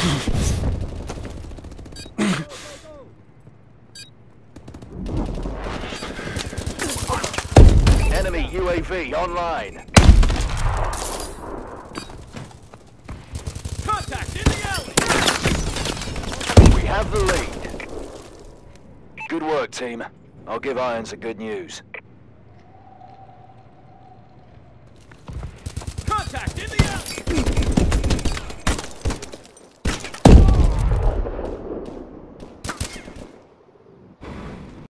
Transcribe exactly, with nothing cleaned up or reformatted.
Enemy U A V online. Contact in the alley! We have the lead. Good work, team. I'll give Irons the good news.